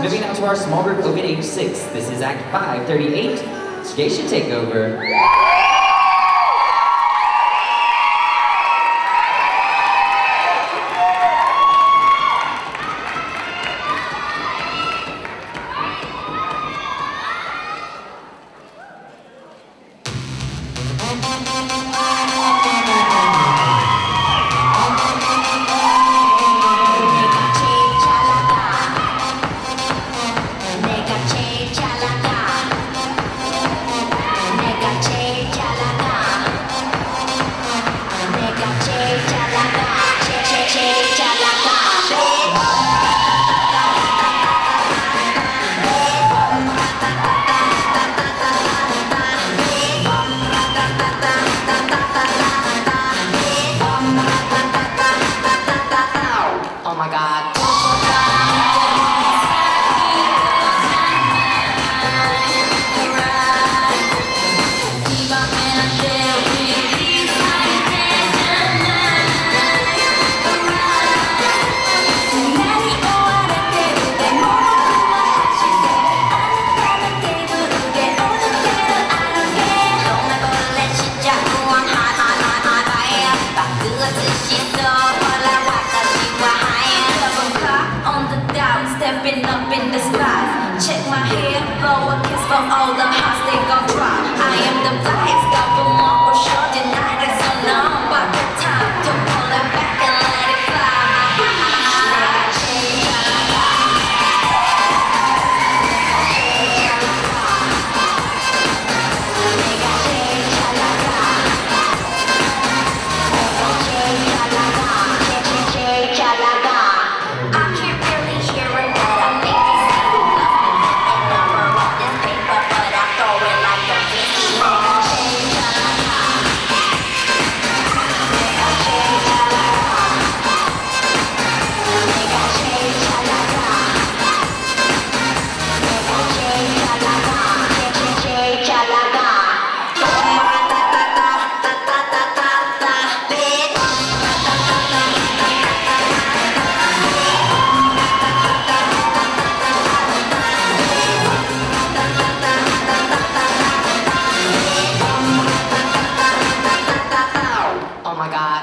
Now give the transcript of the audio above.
Moving on to our small group open age 6. This is Act 538, Geisha Takeover. Oh my God. Stepping up in the skies. Check my hair, blow a kiss for all the hearts they gon' try. I am the flyest government for sure. Denied it so long, but the time to pull it back and let it fly. Oh my God.